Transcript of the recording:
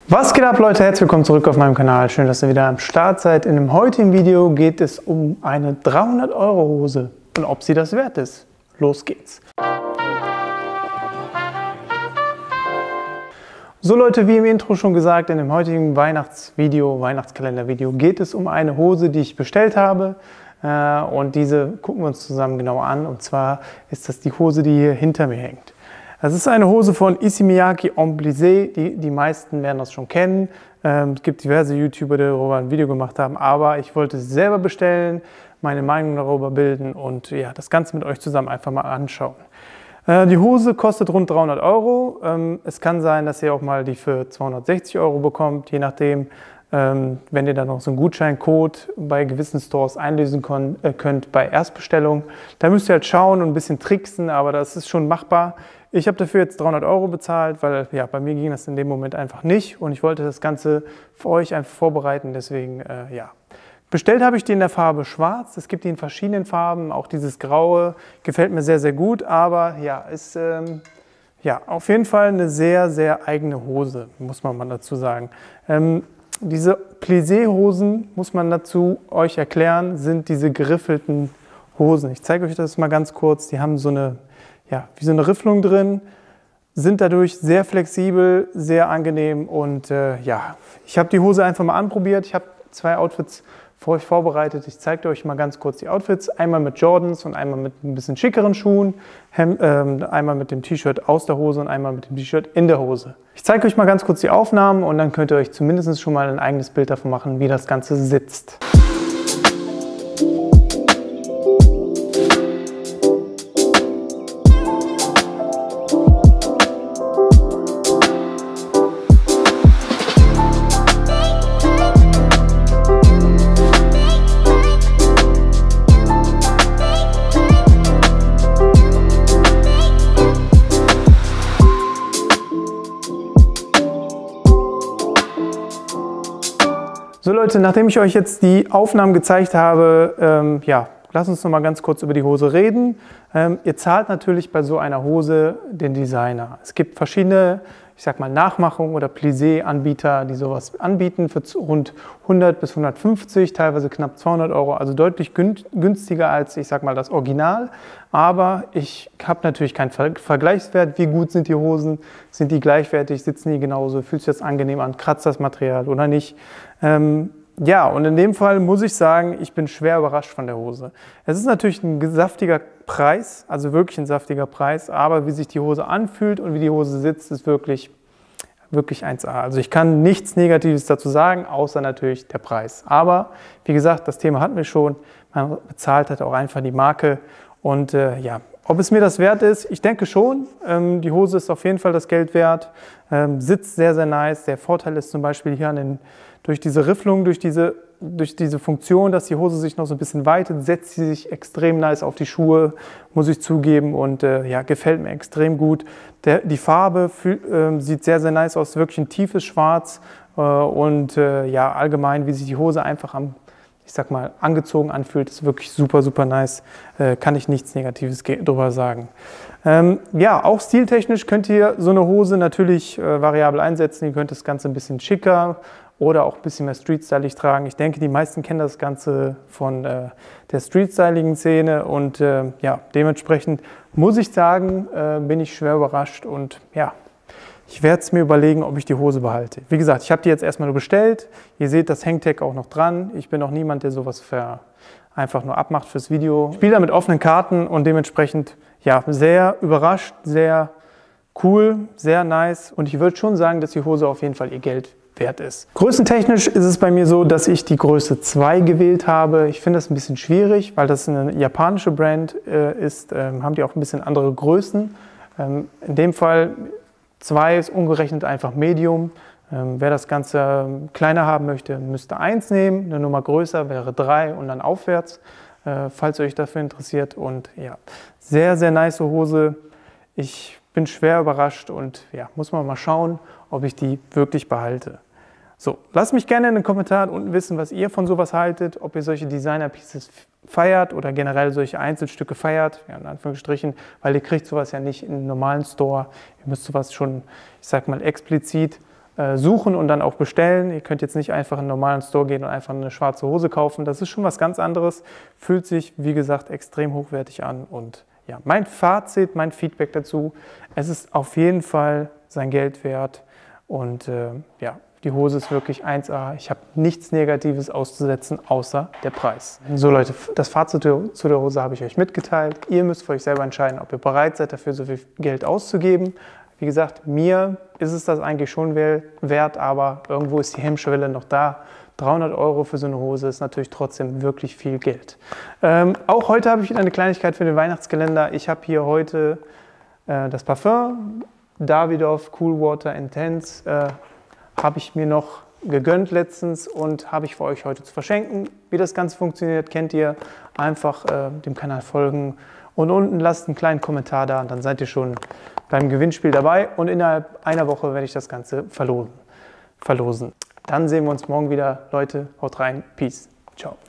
Was geht ab, Leute? Herzlich willkommen zurück auf meinem Kanal. Schön, dass ihr wieder am Start seid. In dem heutigen Video geht es um eine 300-Euro-Hose und ob sie das wert ist. Los geht's! So Leute, wie im Intro schon gesagt, in dem heutigen Weihnachtskalendervideo geht es um eine Hose, die ich bestellt habe. Und diese gucken wir uns zusammen genauer an. Und zwar ist das die Hose, die hier hinter mir hängt. Das ist eine Hose von Issey Miyake en Plissé. Die meisten werden das schon kennen. Es gibt diverse YouTuber, die darüber ein Video gemacht haben. Aber ich wollte sie selber bestellen, meine Meinung darüber bilden und ja, das Ganze mit euch zusammen einfach mal anschauen. Die Hose kostet rund 300 Euro. Es kann sein, dass ihr auch mal die für 260 Euro bekommt, je nachdem. Wenn ihr dann noch so einen Gutscheincode bei gewissen Stores einlösen könnt bei Erstbestellung. Da müsst ihr halt schauen und ein bisschen tricksen, aber das ist schon machbar. Ich habe dafür jetzt 300 Euro bezahlt, weil ja, bei mir ging das in dem Moment einfach nicht und ich wollte das Ganze für euch einfach vorbereiten, deswegen ja. Bestellt habe ich die in der Farbe Schwarz. Es gibt die in verschiedenen Farben, auch dieses Graue gefällt mir sehr, sehr gut, aber ja, ist ja, auf jeden Fall eine sehr, sehr eigene Hose, muss man mal dazu sagen. Diese Plissé-Hosen, muss man dazu euch erklären, sind diese geriffelten Hosen. Ich zeige euch das mal ganz kurz. Die haben so eine, ja, wie so eine Rifflung drin, sind dadurch sehr flexibel, sehr angenehm und ja, ich habe die Hose einfach mal anprobiert. Ich habe zwei Outfits für euch vorbereitet. Ich zeige euch mal ganz kurz die Outfits. Einmal mit Jordans und einmal mit ein bisschen schickeren Schuhen. Einmal mit dem T-Shirt aus der Hose und einmal mit dem T-Shirt in der Hose. Ich zeige euch mal ganz kurz die Aufnahmen und dann könnt ihr euch zumindest schon mal ein eigenes Bild davon machen, wie das Ganze sitzt. So Leute, nachdem ich euch jetzt die Aufnahmen gezeigt habe, ja, lasst uns noch mal ganz kurz über die Hose reden. Ihr zahlt natürlich bei so einer Hose den Designer. Es gibt verschiedene, ich sag mal, Nachmachungen oder Plissé-Anbieter, die sowas anbieten für rund 100 bis 150, teilweise knapp 200 Euro, also deutlich günstiger als, ich sag mal, das Original. Aber ich habe natürlich keinen Vergleichswert. Wie gut sind die Hosen? Sind die gleichwertig? Sitzen die genauso? Fühlt sich das angenehm an? Kratzt das Material oder nicht? Ja, und in dem Fall muss ich sagen, ich bin schwer überrascht von der Hose. Es ist natürlich ein saftiger Preis, also wirklich ein saftiger Preis, aber wie sich die Hose anfühlt und wie die Hose sitzt, ist wirklich 1A. Also ich kann nichts Negatives dazu sagen, außer natürlich der Preis. Aber wie gesagt, das Thema hatten wir schon, man bezahlt halt auch einfach die Marke und ja, ob es mir das wert ist, ich denke schon. Die Hose ist auf jeden Fall das Geld wert, sitzt sehr, sehr nice. Der Vorteil ist zum Beispiel hier durch diese Rifflung, durch diese Funktion, dass die Hose sich noch so ein bisschen weitet, setzt sie sich extrem nice auf die Schuhe, muss ich zugeben und ja, gefällt mir extrem gut. Die Farbe sieht sehr, sehr nice aus, wirklich ein tiefes Schwarz und ja, allgemein, wie sich die Hose einfach ich sag mal, angezogen anfühlt, ist wirklich super, super nice. Kann ich nichts Negatives drüber sagen. Ja, auch stiltechnisch könnt ihr so eine Hose natürlich variabel einsetzen. Ihr könnt das Ganze ein bisschen schicker oder auch ein bisschen mehr Street-stylig tragen. Ich denke, die meisten kennen das Ganze von der Street-styligen-Szene und ja, dementsprechend muss ich sagen, bin ich schwer überrascht und ja, ich werde es mir überlegen, ob ich die Hose behalte. Wie gesagt, ich habe die jetzt erstmal nur bestellt. Ihr seht das Hangtag auch noch dran. Ich bin auch niemand, der sowas einfach nur abmacht fürs Video. Ich spiele da mit offenen Karten und dementsprechend ja, sehr überrascht, sehr cool, sehr nice. Und ich würde schon sagen, dass die Hose auf jeden Fall ihr Geld wert ist. Größentechnisch ist es bei mir so, dass ich die Größe 2 gewählt habe. Ich finde das ein bisschen schwierig, weil das eine japanische Brand ist, haben die auch ein bisschen andere Größen. In dem Fall 2 ist umgerechnet einfach Medium. Wer das Ganze kleiner haben möchte, müsste 1 nehmen. Eine Nummer größer wäre 3 und dann aufwärts, falls ihr euch dafür interessiert. Und ja, sehr, sehr nice Hose. Ich bin schwer überrascht und ja, muss man mal schauen, ob ich die wirklich behalte. So, lasst mich gerne in den Kommentaren unten wissen, was ihr von sowas haltet, ob ihr solche Designer-Pieces feiert oder generell solche Einzelstücke feiert, ja, in Anführungsstrichen, weil ihr kriegt sowas ja nicht in einem normalen Store. Ihr müsst sowas schon, ich sag mal, explizit suchen und dann auch bestellen. Ihr könnt jetzt nicht einfach in einen normalen Store gehen und einfach eine schwarze Hose kaufen. Das ist schon was ganz anderes. Fühlt sich, wie gesagt, extrem hochwertig an. Und ja, mein Fazit, mein Feedback dazu, es ist auf jeden Fall sein Geld wert. Und ja, die Hose ist wirklich 1A. Ich habe nichts Negatives auszusetzen, außer der Preis. So Leute, das Fazit zu der Hose habe ich euch mitgeteilt. Ihr müsst für euch selber entscheiden, ob ihr bereit seid, dafür so viel Geld auszugeben. Wie gesagt, mir ist es das eigentlich schon wert, aber irgendwo ist die Hemmschwelle noch da. 300 € für so eine Hose ist natürlich trotzdem wirklich viel Geld. Auch heute habe ich wieder eine Kleinigkeit für den Weihnachtskalender. Ich habe hier heute das Parfum Davidoff Cool Water Intense. Habe ich mir noch gegönnt letztens und habe ich für euch heute zu verschenken. Wie das Ganze funktioniert, kennt ihr. Einfach dem Kanal folgen und unten lasst einen kleinen Kommentar da und dann seid ihr schon beim Gewinnspiel dabei. Und innerhalb einer Woche werde ich das Ganze verlosen. Dann sehen wir uns morgen wieder. Leute, haut rein. Peace. Ciao.